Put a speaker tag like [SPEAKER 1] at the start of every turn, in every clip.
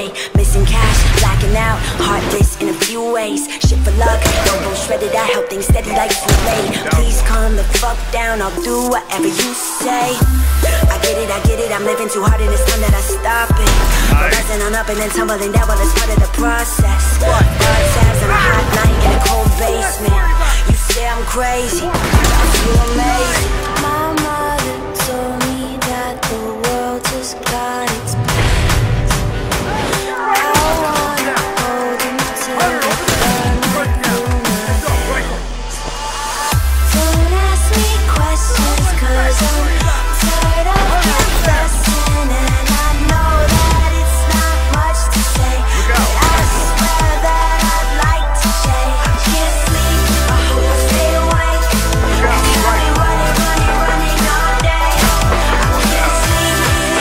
[SPEAKER 1] day. Missing cash, blacking out, heartless in a few ways. Shit for luck, don't go shredded, I help things steady like Soleil. Please calm the fuck down, I'll do whatever you say. I get it, I'm living too hard and it's time that I stop it. Rising on up and then tumbling down, well it's part of the process. Bad tabs on a hot night in a cold basement. You say I'm crazy, I feel amazing.
[SPEAKER 2] My mother told me that the world just got its plans. I wanna hold him till the burn like luminance. Don't ask me questions, cause I'm tired of confessing, and I know that it's not much to say, but I swear that I'd like to change. I can't sleep, I hope I stay awake. I've been running all day. I can't sleep.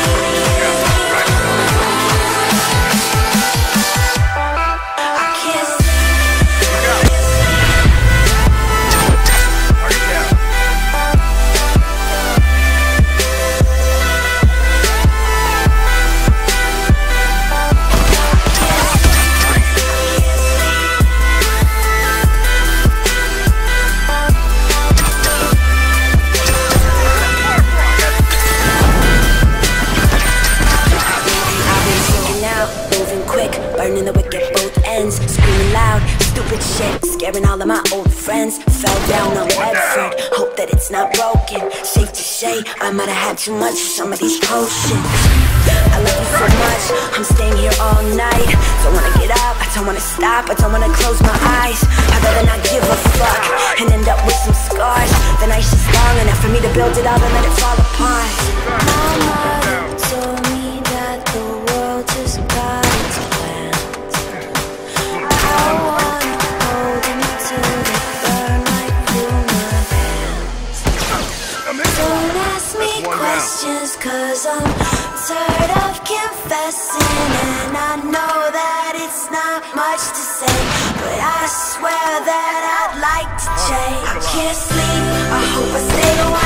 [SPEAKER 2] I can't sleep.
[SPEAKER 1] Moving quick, burning the wick at both ends. Screaming loud, stupid shit, scaring all of my old friends. Fell down on Bedford, hope that it's not broken. Safe to say, I might have had too much of some of these potions. I love you so much, I'm staying here all night. Don't wanna get up, I don't wanna stop, I don't wanna close my eyes. I'd rather not give a fuck and end up with some scars. The night's just long enough for me to build it all and let it fall apart.
[SPEAKER 2] My mother told me that the world just got its plans. I wanna hold him till they burn like luminance. Don't ask me questions, cause I'm tired of confessing, and I know that it's not much to say, but I swear that I'd like to change. I can't sleep, I hope I stay awake.